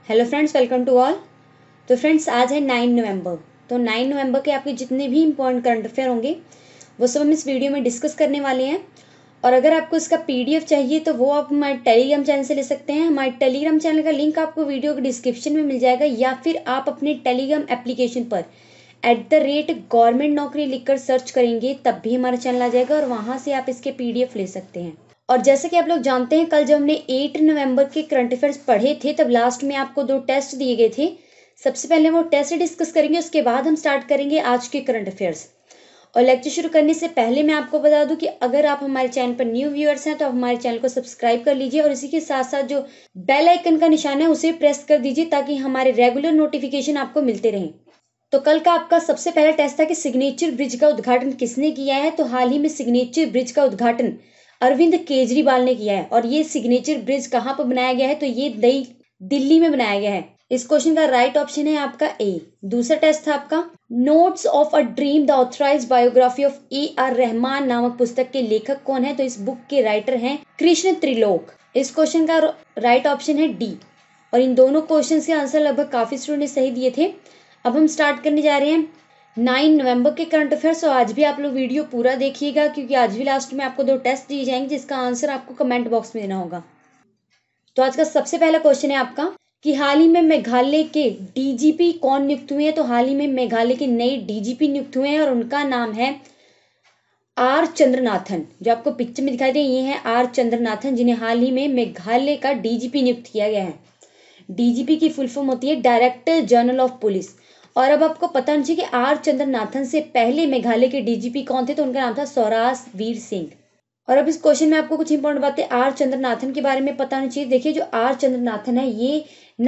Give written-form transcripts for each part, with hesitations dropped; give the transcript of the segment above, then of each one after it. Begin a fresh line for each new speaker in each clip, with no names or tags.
Hello friends, welcome to all. तो friends, आज है 9 नवंबर। तो 9 नवंबर के आपके जितने भी इंपॉर्टेंट करंट अफेयर होंगे वो सब हम इस वीडियो में डिस्कस करने वाले हैं। और अगर आपको इसका पीडीएफ चाहिए तो वो आप हमारे टेलीग्राम चैनल से ले सकते हैं। हमारे टेलीग्राम चैनल का लिंक आपको वीडियो के डिस्क्रिप्शन में मिल जाएगा, या फिर आप अपने टेलीग्राम एप्लीकेशन पर @गवर्नमेंट नौकरी लिखकर सर्च करेंगे तब भी हमारा चैनल आ जाएगा और वहाँ से आप इसके पीडीएफ ले सकते हैं। और जैसे कि आप लोग जानते हैं, कल जब हमने 8 नवंबर के करंट अफेयर्स पढ़े थे तब लास्ट में आपको 2 टेस्ट दिए गए थे। सबसे पहले वो टेस्ट डिस्कस करेंगे, उसके बाद हम स्टार्ट करेंगे आज के करंट अफेयर्स। और लेक्चर शुरू करने से पहले मैं आपको बता दूं कि अगर आप हमारे चैनल पर न्यू व्यूअर्स हैं तो आप हमारे चैनल को सब्सक्राइब कर लीजिए और इसी के साथ साथ जो बेल आइकन का निशान है उसे प्रेस कर दीजिए ताकि हमारे रेगुलर नोटिफिकेशन आपको मिलते रहें। तो कल का आपका सबसे पहला टेस्ट था कि सिग्नेचर ब्रिज का उद्घाटन किसने किया है। तो हाल ही में सिग्नेचर ब्रिज का उद्घाटन अरविंद केजरीवाल ने किया है। और ये सिग्नेचर ब्रिज कहाँ पर बनाया गया है? तो ये नई दिल्ली में बनाया गया है। इस क्वेश्चन का राइट ऑप्शन है आपका ए। दूसरा टेस्ट था आपका notes of a dream the authorised biography of AR Rahman नामक पुस्तक के लेखक कौन है? तो इस बुक के राइटर हैं कृष्ण त्रिलोक। इस क्वेश्चन का राइट ऑप्शन है डी। और इन दोनों क्वेश्चन के आंसर लगभग काफी स्टूडेंट ने सही दिए थे। अब हम स्टार्ट करने जा रहे हैं 9 नवंबर के करंट अफेयर्स। तो आज भी आप लोग वीडियो पूरा देखिएगा क्योंकि आज भी लास्ट में आपको 2 टेस्ट दिए जाएंगे जिसका आंसर आपको कमेंट बॉक्स में देना होगा। तो आज का सबसे पहला क्वेश्चन है आपका कि हाल ही में मेघालय के डीजीपी कौन नियुक्त हुए हैं? तो हाल ही में मेघालय के नए डीजीपी नियुक्त हुए हैं और उनका नाम है आर चंद्रनाथन। जो आपको पिक्चर में दिखाई दे ये है आर चंद्रनाथन, जिन्हें हाल ही में मेघालय का डीजीपी नियुक्त किया गया है। डीजीपी की फुल फॉर्म होती है डायरेक्टर जनरल ऑफ पुलिस। और अब आपको पता होना चाहिए कि आर चंद्रनाथन से पहले मेघालय के डीजीपी कौन थे? तो उनका नाम था सौराज वीर सिंह। और अब इस क्वेश्चन में आपको कुछ इंपॉर्टेंट बातें आर चंद्रनाथन के बारे में पता होनी चाहिए। देखिए, जो आर चंद्रनाथन है ये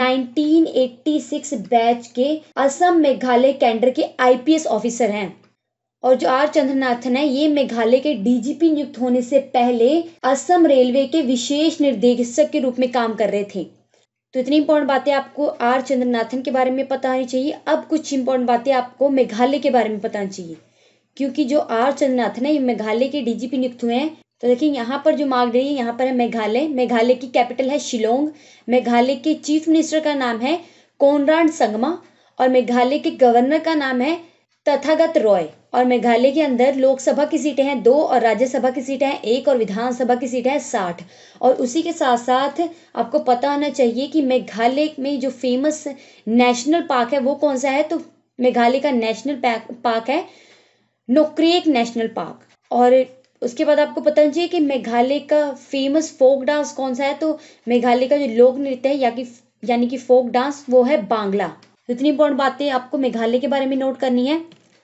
1986 बैच के असम मेघालय कैडर के IPS ऑफिसर हैं। और जो आर चंद्रनाथन है ये मेघालय के डीजीपी नियुक्त होने से पहले असम रेलवे के विशेष निर्देशक के रूप में काम कर रहे थे। तो इतनी इंपॉर्टेंट बातें आपको आर चंद्रनाथन के बारे में पता होनी चाहिए। अब कुछ इंपॉर्टेंट बातें आपको मेघालय के बारे में पता होनी चाहिए, क्योंकि जो आर चंद्रनाथन है ये मेघालय के डीजीपी नियुक्त हुए हैं। तो देखिए यहाँ पर जो मार्क दे यहाँ पर है मेघालय। मेघालय की कैपिटल है शिलोंग। मेघालय के चीफ मिनिस्टर का नाम है कोनराड संगमा और मेघालय के गवर्नर का नाम है तथागत रॉय। और मेघालय के अंदर लोकसभा की सीटें हैं 2 और राज्यसभा की सीटें हैं 1 और विधानसभा की सीटें हैं 60। और उसी के साथ साथ आपको पता होना चाहिए कि मेघालय में जो फेमस नेशनल पार्क है वो कौन सा है? तो मेघालय का नेशनल पार्क है नोक्री नेशनल पार्क। और उसके बाद आपको पता होना चाहिए कि मेघालय का फेमस फोक डांस कौन सा है? तो मेघालय का जो लोक नृत्य है यानी कि फोक डांस वो है बांग्ला। इतनी इंपॉर्टेंट बातें आपको मेघालय के बारे में नोट करनी है।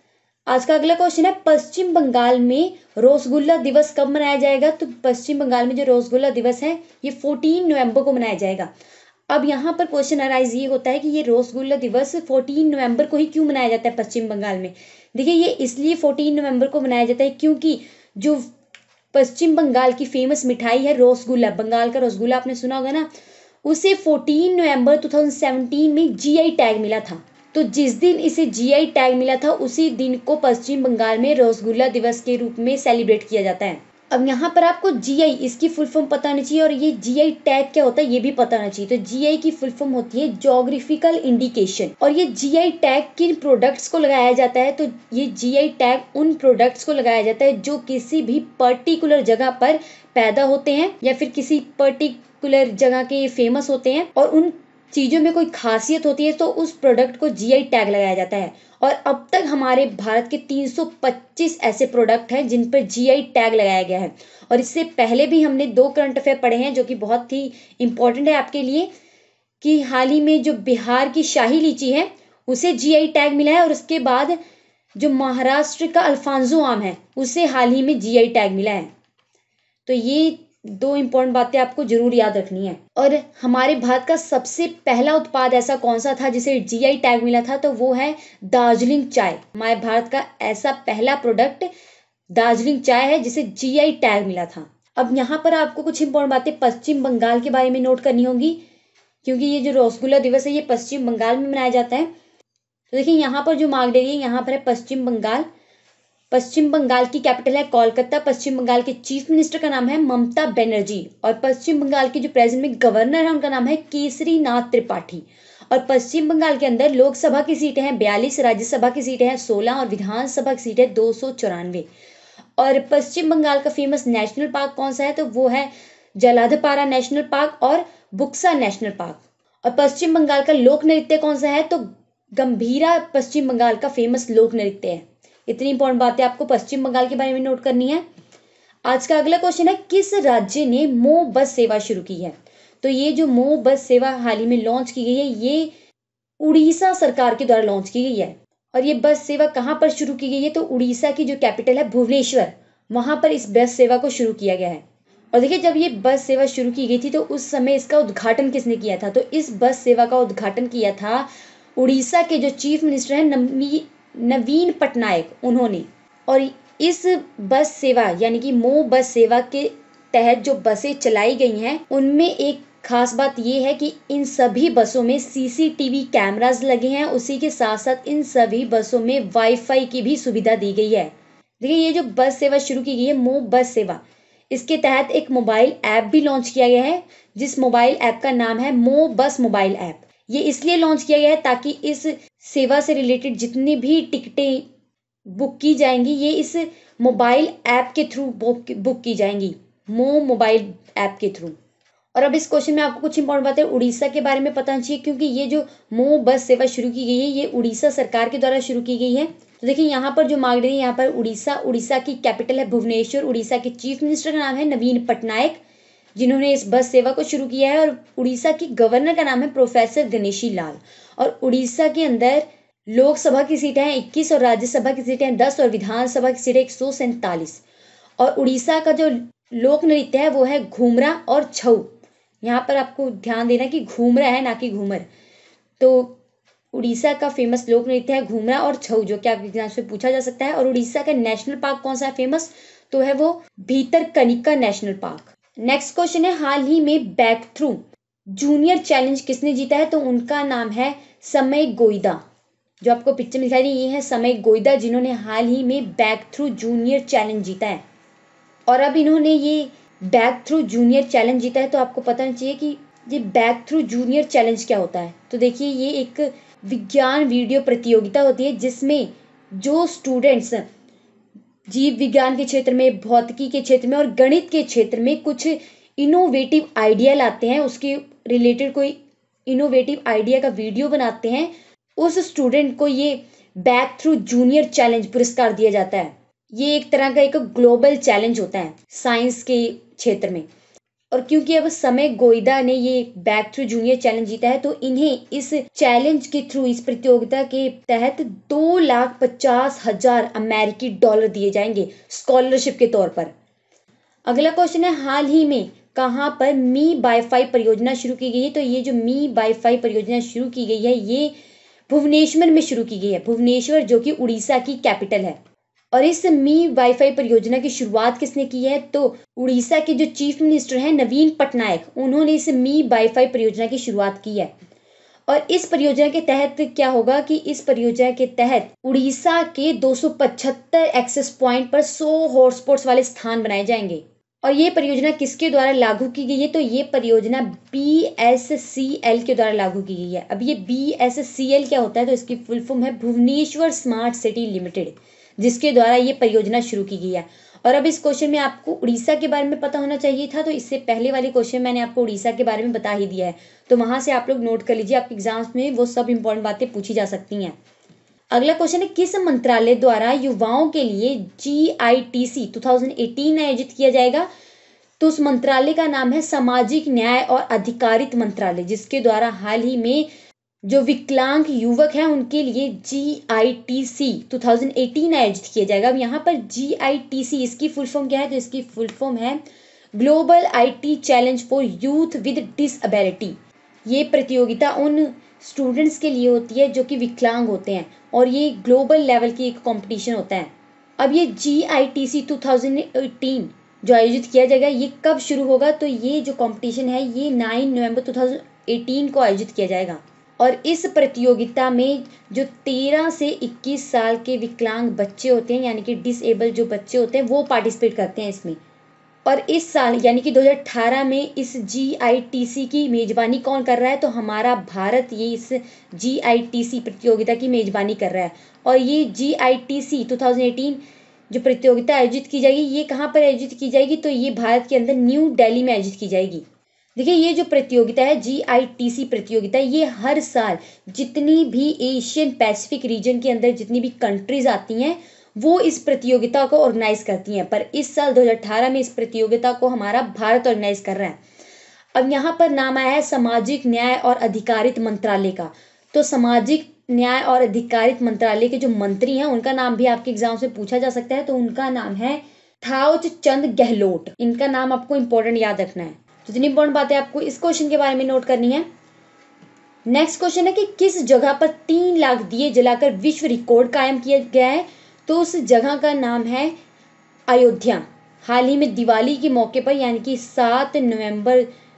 आज का अगला क्वेश्चन है पश्चिम बंगाल में रसगुल्ला दिवस कब मनाया जाएगा? तो पश्चिम बंगाल में जो रसगुल्ला दिवस है ये 14 नवंबर को मनाया जाएगा। अब यहाँ पर क्वेश्चन अराइज ये होता है कि ये रसगुल्ला दिवस 14 नवंबर को ही क्यों मनाया जाता है पश्चिम बंगाल में? देखिए, ये इसलिए 14 नवंबर को मनाया जाता है क्योंकि जो पश्चिम बंगाल की फेमस मिठाई है रसगुल्ला, बंगाल का रसगुल्ला आपने सुना होगा ना, उसे 14 नवंबर 2017 में GI टैग मिला था। तो जिस दिन इसे GI टैग मिला था उसी दिन को पश्चिम बंगाल में रसगुल्ला दिवस के रूप में सेलिब्रेट किया जाता है। अब यहाँ पर आपको GI इसकी फुल फॉर्म पता होनी चाहिए और ये GI टैग क्या होता है ये भी पता होना चाहिए। तो GI की फुल फॉर्म होती है जोग्राफिकल इंडिकेशन। और ये GI टैग किन प्रोडक्ट्स को लगाया जाता है? तो ये GI टैग उन प्रोडक्ट्स को लगाया जाता है जो किसी भी पर्टिकुलर जगह पर पैदा होते हैं या फिर किसी पर्टिकुलर जगह के फेमस होते हैं और उन चीजों में कोई खासियत होती है तो उस प्रोडक्ट को GI टैग लगाया जाता है। और अब तक हमारे भारत के 325 ऐसे प्रोडक्ट हैं जिन पर GI टैग लगाया गया है। और इससे पहले भी हमने 2 करंट अफेयर पढ़े हैं जो कि बहुत ही इंपॉर्टेंट है आपके लिए, कि हाल ही में जो बिहार की शाही लीची है उसे GI टैग मिला है और उसके बाद जो महाराष्ट्र का अल्फांसो आम है उसे हाल ही में GI टैग मिला है। तो ये 2 इंपॉर्टेंट बातें आपको जरूर याद रखनी है। और हमारे भारत का सबसे पहला उत्पाद ऐसा कौन सा था जिसे GI टैग मिला था? तो वो है दार्जिलिंग चाय। हमारे भारत का ऐसा पहला प्रोडक्ट दार्जिलिंग चाय है जिसे GI टैग मिला था। अब यहाँ पर आपको कुछ इंपॉर्टेंट बातें पश्चिम बंगाल के बारे में नोट करनी होगी, क्योंकि ये जो रसगुल्ला दिवस है ये पश्चिम बंगाल में मनाया जाता है। तो देखिए यहाँ पर जो मार्क दे रही है यहाँ पर है पश्चिम बंगाल। पश्चिम बंगाल की कैपिटल है कोलकाता। पश्चिम बंगाल के चीफ मिनिस्टर का नाम है ममता बनर्जी और पश्चिम बंगाल के जो प्रेजेंट में गवर्नर है उनका नाम है केसरी नाथ त्रिपाठी। और पश्चिम बंगाल के अंदर लोकसभा की सीटें हैं 42, राज्यसभा की सीटें हैं 16 और विधानसभा की सीट है 294। और पश्चिम बंगाल का फेमस नेशनल पार्क कौन सा है, तो वो है जलाधपारा नेशनल पार्क और बुक्सा नेशनल पार्क। और पश्चिम बंगाल का लोक नृत्य कौन सा है, तो गंभीरा पश्चिम बंगाल का फेमस लोक नृत्य है। इतनी इंपॉर्टेंट बात है आपको पश्चिम बंगाल के बारे में नोट करनी है। आज का अगला क्वेश्चन है, किस राज्य ने मो बस सेवा शुरू की है। तो ये जो मो बस सेवा हाल ही में लॉन्च की गई है, ये उड़ीसा सरकार के द्वारा लॉन्च की गई है। और ये बस सेवा कहाँ पर शुरू की गई है, तो उड़ीसा की जो कैपिटल है भुवनेश्वर, वहां पर इस बस सेवा को शुरू किया गया है। और देखिए, जब ये बस सेवा शुरू की गई थी तो उस समय इसका उद्घाटन किसने किया था, तो इस बस सेवा का उद्घाटन किया था उड़ीसा के जो चीफ मिनिस्टर हैं नवीन पटनायक, उन्होंने। और इस बस सेवा यानी कि मो बस सेवा के तहत जो बसें चलाई गई हैं उनमें एक खास बात यह है कि इन सभी बसों में सीसीटीवी कैमरास लगे हैं। उसी के साथ साथ इन सभी बसों में वाईफाई की भी सुविधा दी गई है। देखिए, ये जो बस सेवा शुरू की गई है मो बस सेवा, इसके तहत एक मोबाइल ऐप भी लॉन्च किया गया है, जिस मोबाइल ऐप का नाम है मो बस मोबाइल ऐप। ये इसलिए लॉन्च किया गया है ताकि इस सेवा से रिलेटेड जितनी भी टिकटें बुक की जाएंगी ये इस मोबाइल ऐप के थ्रू बुक की जाएंगी, मो मोबाइल ऐप के थ्रू। और अब इस क्वेश्चन में आपको कुछ इंपॉर्टेंट बातें उड़ीसा के बारे में पता चाहिए, क्योंकि ये जो मो बस सेवा शुरू की गई है ये उड़ीसा सरकार के द्वारा शुरू की गई है। तो देखिए, यहाँ पर जो मांग रही है, यहाँ पर उड़ीसा की कैपिटल है भुवनेश्वर। उड़ीसा के चीफ मिनिस्टर का नाम है नवीन पटनायक, जिन्होंने इस बस सेवा को शुरू किया है। और उड़ीसा की गवर्नर का नाम है प्रोफेसर गणेशी लाल। और उड़ीसा के अंदर लोकसभा की सीटें हैं 21 और राज्यसभा की सीटें हैं 10 और विधानसभा की सीटें 147। और उड़ीसा का जो लोक नृत्य है वो है घूमरा और छऊ। यहाँ पर आपको ध्यान देना कि घूमरा है ना कि घूमर। तो उड़ीसा का फेमस लोक नृत्य है घूमरा और छऊ, जो कि आपके एग्जाम से पूछा जा सकता है। और उड़ीसा का नेशनल पार्क कौन सा है फेमस, तो है वो Bhitarkanika national park. Next question है, हाल ही में बैक थ्रू जूनियर चैलेंज किसने जीता है, तो उनका नाम है समय गोइदा। जो आपको पिक्चर में दिखाई दे ये है समय गोइदा, जिन्होंने हाल ही में बैक थ्रू जूनियर चैलेंज जीता है। और अब इन्होंने ये बैक थ्रू जूनियर चैलेंज जीता है, तो आपको पता चाहिए कि ये बैक थ्रू जूनियर चैलेंज क्या होता है। तो देखिए, ये एक विज्ञान वीडियो प्रतियोगिता होती है जिसमें जो स्टूडेंट्स जीव विज्ञान के क्षेत्र में, भौतिकी के क्षेत्र में और गणित के क्षेत्र में कुछ इनोवेटिव आइडिया लाते हैं, उसके रिलेटेड कोई इनोवेटिव आइडिया का वीडियो बनाते हैं, उस स्टूडेंट को ये बैक थ्रू जूनियर चैलेंज पुरस्कार दिया जाता है। ये एक तरह का एक ग्लोबल चैलेंज होता है साइंस के क्षेत्र में। और क्योंकि अब समय गोइदा ने ये बैक थ्रू जूनियर चैलेंज जीता है, तो इन्हें इस चैलेंज के थ्रू, इस प्रतियोगिता के तहत 2,50,000 अमेरिकी डॉलर दिए जाएंगे स्कॉलरशिप के तौर पर। अगला क्वेश्चन है, हाल ही में कहाँ पर मी वाईफाई परियोजना शुरू की गई है, तो ये जो मी वाईफाई परियोजना शुरू की गई है ये भुवनेश्वर में शुरू की गई है। भुवनेश्वर जो कि उड़ीसा की कैपिटल है। और इस मी वाईफाई परियोजना की शुरुआत किसने की है, तो उड़ीसा के जो चीफ मिनिस्टर हैं नवीन पटनायक, उन्होंने इस मी वाईफाई परियोजना की शुरुआत की है। और इस परियोजना के तहत क्या होगा कि इस परियोजना के तहत उड़ीसा के 275 एक्सेस पॉइंट पर 100 हॉटस्पॉट्स वाले स्थान बनाए जाएंगे। और ये परियोजना किसके द्वारा लागू की गई है, तो ये परियोजना BSCL के द्वारा लागू की गई है। अब ये BSCL क्या होता है, तो इसकी फुल फॉर्म है भुवनेश्वर स्मार्ट सिटी लिमिटेड, जिसके द्वारा ये परियोजना शुरू की गई है। और अब इस क्वेश्चन में आपको उड़ीसा के बारे में पता होना चाहिए था, तो इससे पहले वाले क्वेश्चन मैंने आपको उड़ीसा के बारे में बता ही दिया है, तो वहां से आप लोग नोट कर लीजिए, आपके एग्जाम्स में वो सब इंपॉर्टेंट बातें पूछी जा सकती हैं। अगला क्वेश्चन है, किस मंत्रालय द्वारा युवाओं के लिए GITC 2018 आयोजित किया जाएगा, तो उस मंत्रालय का नाम है सामाजिक न्याय और अधिकारिता मंत्रालय, जिसके द्वारा हाल ही में जो विकलांग युवक हैं उनके लिए GITC 2018 आयोजित किया जाएगा। अब यहाँ पर GITC इसकी फुल फॉर्म क्या है, तो इसकी फुल फॉर्म है global IT challenge for youth with disability. ये प्रतियोगिता उन स्टूडेंट्स के लिए होती है जो कि विकलांग होते हैं, और ये ग्लोबल लेवल की एक कंपटीशन होता है। अब ये GITC 2018 जो आयोजित किया जाएगा ये कब शुरू होगा, तो ये जो कंपटीशन है ये 9 नवंबर 2018 को आयोजित किया जाएगा। और इस प्रतियोगिता में जो 13 से 21 साल के विकलांग बच्चे होते हैं, यानी कि डिसेबल जो बच्चे होते हैं, वो पार्टिसिपेट करते हैं इसमें। और इस साल यानी कि 2018 में इस GITC की मेज़बानी कौन कर रहा है? तो हमारा भारत ये इस GITC प्रतियोगिता की मेज़बानी कर रहा है। और ये GITC 2018 जो प्रतियोगिता आयोजित की जाएगी, ये कहाँ पर आयोजित की जाएगी? तो ये भारत के अंदर न्यू दिल्ली में आयोजित की जाएगी। देखिए, ये जो प्रतियोगिता है GITC प्रतियोगिता, ये हर साल जितनी भी एशियन पैसिफिक रीजन के अंदर जितनी भी कंट्रीज आती हैं, वो इस प्रतियोगिता को ऑर्गेनाइज करती हैं। पर इस साल 2018 में इस प्रतियोगिता को हमारा भारत ऑर्गेनाइज कर रहा है। अब यहाँ पर नाम आया है सामाजिक न्याय और अधिकारिता मंत्रालय का। तो सामाजिक न्याय और अधिकारिता मंत्रालय के जो मंत्री हैं, उनका नाम भी आपके एग्जाम से पूछा जा सकता है। तो उनका नाम है थावर चंद गहलोत। इनका नाम आपको इंपॉर्टेंट याद रखना है। तो इतनी इंपॉर्टेंट बातें आपको इस क्वेश्चन के बारे में नोट करनी है। नेक्स्ट क्वेश्चन है कि किस जगह पर 3 लाख दिए जलाकर विश्व रिकॉर्ड कायम किया गया है? तो उस जगह का नाम है अयोध्या। हाल ही में दिवाली के मौके पर यानी कि 7 नवंबर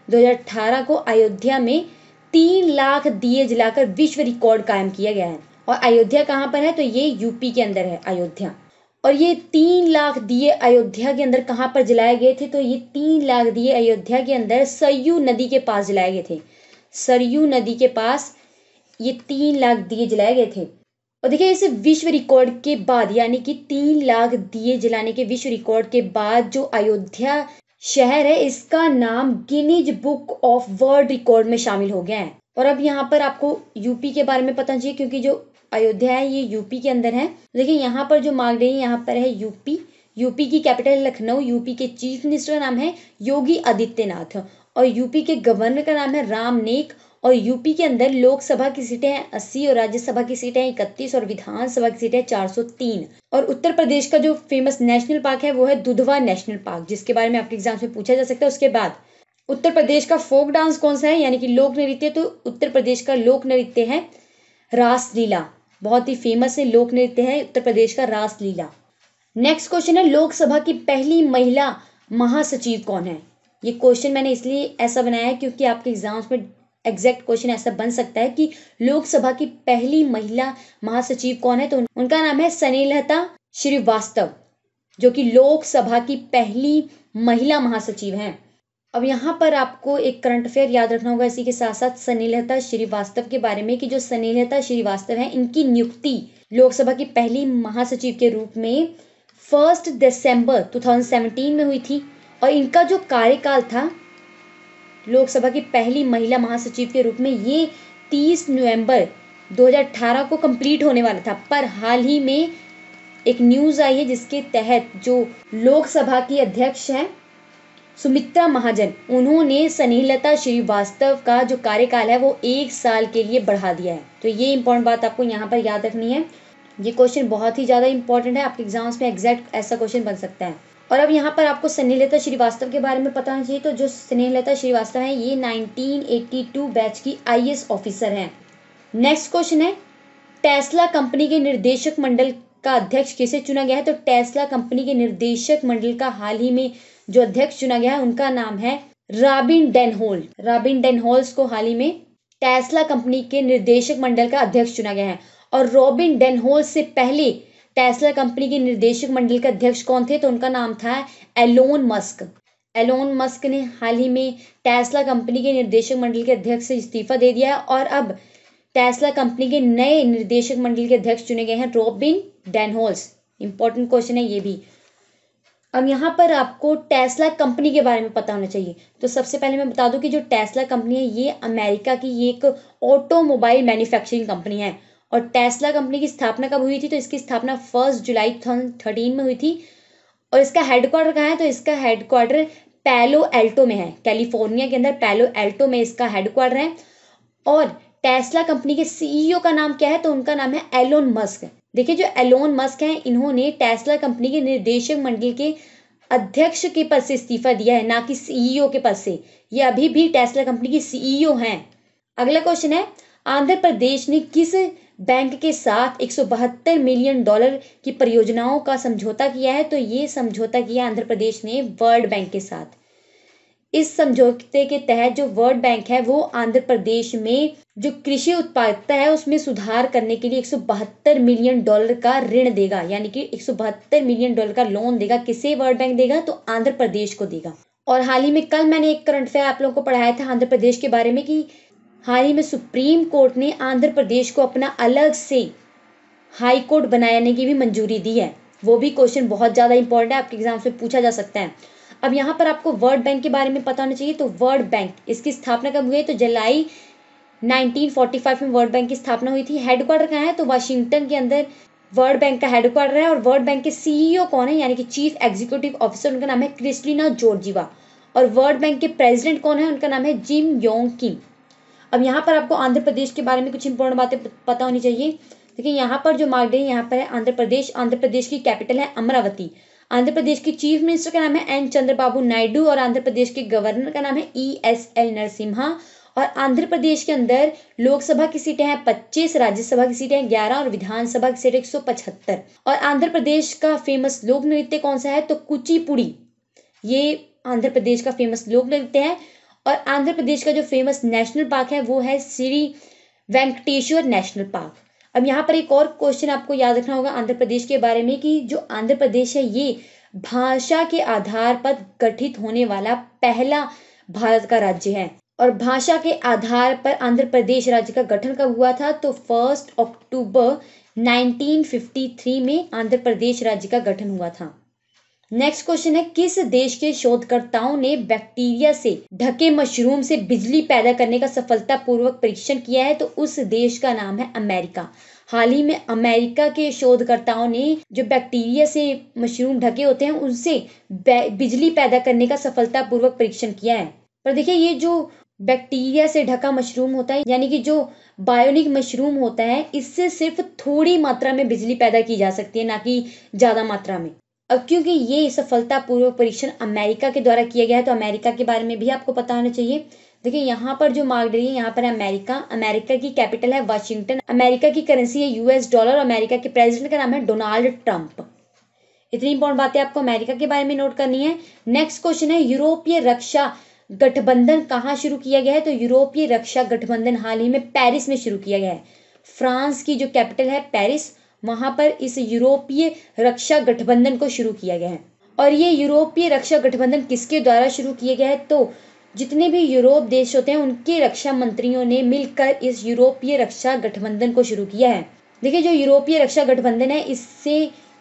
2018 को अयोध्या में 3 लाख दिए जलाकर विश्व रिकॉर्ड कायम किया गया है। और अयोध्या कहाँ पर है? तो ये यूपी के अंदर है अयोध्या। और ये 3 लाख दिए अयोध्या के अंदर कहाँ पर जलाए गए थे? तो ये 3 लाख दिए अयोध्या के अंदर सरयू नदी के पास जलाए गए थे। सरयू नदी के पास ये 3 लाख दिए जलाए गए थे। और देखिए, इस विश्व रिकॉर्ड के बाद यानी कि 3 लाख दिए जलाने के विश्व रिकॉर्ड के बाद जो अयोध्या शहर है, इसका नाम Guinness book of world record में शामिल हो गया है। और अब यहाँ पर आपको यूपी के बारे में पता चाहिए, क्योंकि जो अयोध्या है ये यूपी के अंदर है। देखिए, यहाँ पर जो मांग रही है, यहाँ पर है यूपी। यूपी की कैपिटल लखनऊ। यूपी के चीफ मिनिस्टर का नाम है योगी आदित्यनाथ। और यूपी के गवर्नर का नाम है राम नेक। और यूपी के अंदर लोकसभा की सीटें हैं 80 और राज्यसभा की सीटें हैं 31 और विधानसभा की सीटें 403। और उत्तर प्रदेश का जो फेमस नेशनल पार्क है वो है दुधवा नेशनल पार्क, जिसके बारे में आपके एग्जाम में पूछा जा सकता है। उसके बाद उत्तर प्रदेश का फोक डांस कौन सा है, यानी कि लोक नृत्य? तो उत्तर प्रदेश का लोक नृत्य है रासलीला। बहुत ही फेमस है लोक नृत्य है उत्तर प्रदेश का रासलीला। नेक्स्ट क्वेश्चन है लोकसभा की पहली महिला महासचिव कौन है? ये क्वेश्चन मैंने इसलिए ऐसा बनाया है क्योंकि आपके एग्जाम्स में एग्जैक्ट क्वेश्चन ऐसा बन सकता है कि लोकसभा की पहली महिला महासचिव कौन है? तो उनका नाम है स्नेहलता श्रीवास्तव, जो कि लोकसभा की पहली महिला महासचिव हैं। अब यहाँ पर आपको एक करंट अफेयर याद रखना होगा इसी के साथ साथ स्नेहलता श्रीवास्तव के बारे में, कि जो स्नेहलता श्रीवास्तव है, इनकी नियुक्ति लोकसभा की पहली महासचिव के रूप में 1 दिसंबर 2017 में हुई थी। और इनका जो कार्यकाल था लोकसभा की पहली महिला महासचिव के रूप में, ये 30 नवंबर 2018 को कंप्लीट होने वाला था। पर हाल ही में एक न्यूज़ आई है जिसके तहत जो लोकसभा की अध्यक्ष हैं सुमित्रा महाजन, उन्होंने स्नेहलता श्रीवास्तव का जो कार्यकाल है वो 1 साल के लिए बढ़ा दिया है। तो ये इंपॉर्टेंट बात आपको यहाँ पर याद रखनी है। ये क्वेश्चन बहुत ही ज़्यादा इंपॉर्टेंट है, आपके एग्जाम्स में एग्जैक्ट ऐसा क्वेश्चन बन सकता है। और अब यहाँ पर आपको स्नेहलता श्रीवास्तव के बारे में पता होना चाहिए। तो जो स्नेहलता श्रीवास्तव है, ये 1982 बैच की IAS ऑफिसर हैं। नेक्स्ट क्वेश्चन है टेस्ला कंपनी के निर्देशक मंडल का अध्यक्ष किसे चुना गया है? तो टेस्ला कंपनी के निर्देशक मंडल का हाल ही में जो अध्यक्ष चुना गया है, उनका नाम है रॉबिन डेनहोल्ट। रॉबिन डेनहोल्ट को हाल ही में टेस्ला कंपनी के निर्देशक मंडल का अध्यक्ष चुना गया है। और रॉबिन डेनहोल्ट से पहले टेस्ला कंपनी के निर्देशक मंडल के अध्यक्ष कौन थे? तो उनका नाम था एलोन मस्क। एलोन मस्क ने हाल ही में टेस्ला कंपनी के निर्देशक मंडल के अध्यक्ष से इस्तीफा दे दिया है और अब टेस्ला कंपनी के नए निर्देशक मंडल के अध्यक्ष चुने गए हैं रॉबिन डेनहोल्ट। इंपॉर्टेंट क्वेश्चन है ये भी। अब यहाँ पर आपको टेस्ला कंपनी के बारे में पता होना चाहिए। तो सबसे पहले मैं बता दूं कि जो टेस्ला कंपनी है ये अमेरिका की एक ऑटोमोबाइल मैन्युफैक्चरिंग कंपनी है। और टेस्ला कंपनी की स्थापना कब हुई थी? तो इसकी स्थापना 1 जुलाई 2013 में हुई थी। और इसका हेडक्वार्टर कहाँ है? तो इसका हेडक्वार्टर पैलो एल्टो में है, कैलिफोर्निया के अंदर पैलो एल्टो में इसका हेडक्वार्टर है। और टेस्ला कंपनी के CEO का नाम क्या है? तो उनका नाम है एलोन मस्क। देखिए, जो एलोन मस्क हैं, इन्होंने टेस्ला कंपनी के निर्देशक मंडल के अध्यक्ष के पद से इस्तीफा दिया है, ना कि CEO के पद से। ये अभी भी टेस्ला कंपनी की CEO हैं। अगला क्वेश्चन है आंध्र प्रदेश ने किस बैंक के साथ $172 मिलियन की परियोजनाओं का समझौता किया है? तो ये समझौता किया आंध्र प्रदेश ने वर्ल्ड बैंक के साथ। इस समझौते के तहत जो वर्ल्ड बैंक है वो आंध्र प्रदेश में जो कृषि उत्पादकता है उसमें सुधार करने के लिए $172 मिलियन का ऋण देगा, यानी कि $172 मिलियन का लोन देगा। किसे वर्ल्ड बैंक देगा? तो आंध्र प्रदेश को देगा। और हाल ही में कल मैंने एक करंट अफेयर आप लोगों को पढ़ाया था आंध्र प्रदेश के बारे में कि हाल ही में सुप्रीम कोर्ट ने आंध्र प्रदेश को अपना अलग से हाई कोर्ट बनाने की भी मंजूरी दी है। वो भी क्वेश्चन बहुत ज़्यादा इंपॉर्टेंट है, आपके एग्जाम में पूछा जा सकता है। अब यहाँ पर आपको वर्ल्ड बैंक के बारे में पता होना चाहिए। तो वर्ल्ड बैंक, इसकी स्थापना कब हुई है? तो जुलाई 1945 में वर्ल्ड बैंक की स्थापना हुई थी। हेडक्वार्टर कहाँ है? तो वाशिंगटन के अंदर वर्ल्ड बैंक का हेडक्वार्टर है। और वर्ल्ड बैंक के सीईओ कौन है, यानी कि चीफ एग्जीक्यूटिव ऑफिसर, उनका नाम है क्रिस्टिना जॉर्जिवा। और वर्ल्ड बैंक के प्रेसिडेंट कौन है? उनका नाम है जिम योंग किम। अब यहाँ पर आपको आंध्र प्रदेश के बारे में कुछ इंपॉर्टेंट बातें पता होनी चाहिए। देखिए यहाँ पर जो मार्क्ड है, यहाँ पर है आंध्र प्रदेश। आंध्र प्रदेश की कैपिटल है अमरावती। आंध्र प्रदेश की चीफ मिनिस्टर का नाम है एन चंद्रबाबू नायडू। और आंध्र प्रदेश के गवर्नर का नाम है ESL नरसिम्हा। और आंध्र प्रदेश के अंदर लोकसभा की सीटें हैं 25, राज्यसभा की सीटें हैं 11 और विधानसभा की सीटें 175। और आंध्र प्रदेश का फेमस लोक नृत्य कौन सा है? तो कुचिपुड़ी, ये आंध्र प्रदेश का फेमस लोक नृत्य है। और आंध्र प्रदेश का जो फेमस नेशनल पार्क है वो है श्री वेंकटेश्वर नेशनल पार्क। अब यहाँ पर एक और क्वेश्चन आपको याद रखना होगा आंध्र प्रदेश के बारे में कि जो आंध्र प्रदेश है ये भाषा के आधार पर गठित होने वाला पहला भारत का राज्य है। और भाषा के आधार पर आंध्र प्रदेश राज्य का गठन कब हुआ था? तो 1 अक्टूबर 1953 में आंध्र प्रदेश राज्य का गठन हुआ था। नेक्स्ट क्वेश्चन है, किस देश के शोधकर्ताओं ने बैक्टीरिया से ढके मशरूम से बिजली पैदा करने का सफलतापूर्वक परीक्षण किया है? तो उस देश का नाम है अमेरिका। हाल ही में अमेरिका के शोधकर्ताओं ने जो बैक्टीरिया से मशरूम ढके होते हैं उनसे बिजली पैदा करने का सफलतापूर्वक परीक्षण किया है। पर देखिए ये जो बैक्टीरिया से ढका मशरूम होता है, यानी कि जो बायोनिक मशरूम होता है, इससे सिर्फ थोड़ी मात्रा में बिजली पैदा की जा सकती है, ना कि ज्यादा मात्रा में। अब क्योंकि ये सफलतापूर्वक परीक्षण अमेरिका के द्वारा किया गया है तो अमेरिका के बारे में भी आपको पता होना चाहिए। देखिए यहाँ पर जो मार्क्ड है, यहाँ पर अमेरिका। अमेरिका की कैपिटल है वाशिंगटन। अमेरिका की करेंसी है US डॉलर। अमेरिका के प्रेसिडेंट का नाम है डोनाल्ड ट्रंप। इतनी इंपॉर्टेंट बातें आपको अमेरिका के बारे में नोट करनी है। नेक्स्ट क्वेश्चन है, यूरोपीय रक्षा गठबंधन कहाँ शुरू किया गया है? तो यूरोपीय रक्षा गठबंधन हाल ही में पेरिस में शुरू किया गया है। फ्रांस की जो कैपिटल है पेरिस, वहां पर इस यूरोपीय रक्षा गठबंधन को शुरू किया गया है। और ये यूरोपीय रक्षा गठबंधन किसके द्वारा शुरू किया गया है? तो जितने भी यूरोप देश होते हैं उनके रक्षा मंत्रियों ने मिलकर इस यूरोपीय रक्षा गठबंधन को शुरू किया है। देखिए जो यूरोपीय रक्षा गठबंधन है इससे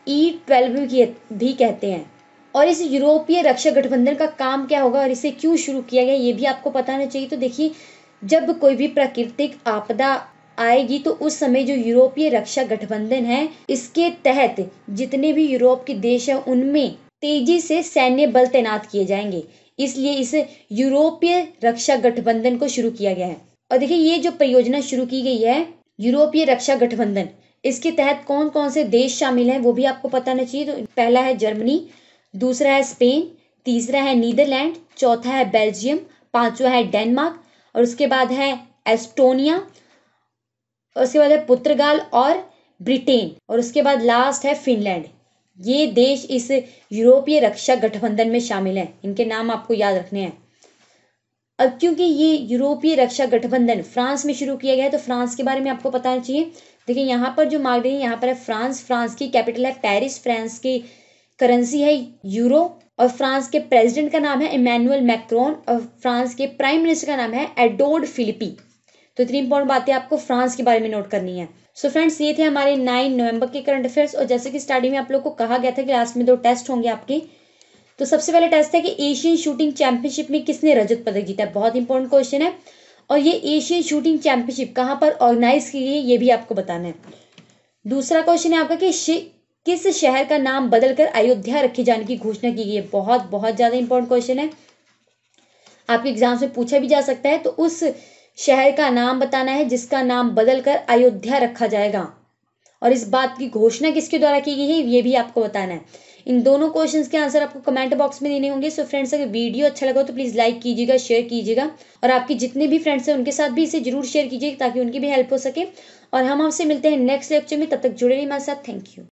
E12 भी कहते हैं। और इस यूरोपीय रक्षा गठबंधन का काम क्या होगा और इसे क्यों शुरू किया गया ये भी आपको पता होना चाहिए। तो देखिए जब कोई भी प्राकृतिक आपदा आएगी तो उस समय जो यूरोपीय रक्षा गठबंधन है इसके तहत जितने भी यूरोप के देश हैं उनमें तेजी से सैन्य बल तैनात किए जाएंगे, इसलिए इस यूरोपीय रक्षा गठबंधन को शुरू किया गया है। और देखिए ये जो परियोजना शुरू की गई है यूरोपीय रक्षा गठबंधन, इसके तहत कौन कौन से देश शामिल हैं वो भी आपको पता होना चाहिए। तो पहला है जर्मनी, दूसरा है स्पेन, तीसरा है नीदरलैंड, चौथा है बेल्जियम, पांचवा है डेनमार्क, और उसके बाद है एस्टोनिया, और उसके बाद है पुर्तगाल और ब्रिटेन, और उसके बाद लास्ट है फिनलैंड। ये देश इस यूरोपीय रक्षा गठबंधन में शामिल हैं, इनके नाम आपको याद रखने हैं। अब क्योंकि ये यूरोपीय रक्षा गठबंधन फ्रांस में शुरू किया गया है तो फ्रांस के बारे में आपको पता होना चाहिए। देखिए यहाँ पर जो मार्क्ड है यहाँ पर है फ्रांस। फ्रांस की कैपिटल है पेरिस, फ्रांस की करेंसी है यूरो, और फ्रांस के प्रेसिडेंट का नाम है इमैनुअल मैक्रोन, और फ्रांस के प्राइम मिनिस्टर का नाम है एडोर्ड फिलिपी। तो इतनी इंपॉर्टेंट बातें आपको फ्रांस के बारे में नोट करनी है। सो फ्रेंड्स ये थे हमारे 9 नवंबर के करंट अफेयर्स। और जैसे कि स्टार्टिंग में आप लोग को कहा गया था कि लास्ट में 2 टेस्ट होंगे आपके, तो सबसे पहले टेस्ट है कि एशियन शूटिंग चैंपियनशिप में किसने रजत पदक जीता है। बहुत इंपॉर्टेंट क्वेश्चन है। और ये एशियन शूटिंग चैंपियनशिप कहाँ पर ऑर्गेनाइज की गई ये भी आपको बताना है। दूसरा क्वेश्चन है आपका कि किस शहर का नाम बदलकर अयोध्या रखे जाने की घोषणा की गई है। बहुत बहुत ज्यादा इंपॉर्टेंट क्वेश्चन है, आपके एग्जाम से पूछा भी जा सकता है। तो उस शहर का नाम बताना है जिसका नाम बदलकर अयोध्या रखा जाएगा, और इस बात की घोषणा किसके द्वारा की गई है ये भी आपको बताना है। इन दोनों क्वेश्चंस के आंसर आपको कमेंट बॉक्स में देने होंगे। सो फ्रेंड्स अगर वीडियो अच्छा लगा तो प्लीज लाइक कीजिएगा, शेयर कीजिएगा, और आपके जितने भी फ्रेंड्स हैं उनके साथ भी इसे जरूर शेयर कीजिएगा ताकि उनकी भी हेल्प हो सके। और हम आपसे मिलते हैं नेक्स्ट लेक्चर में, तब तक जुड़े रहिए हमारे साथ। Thank you.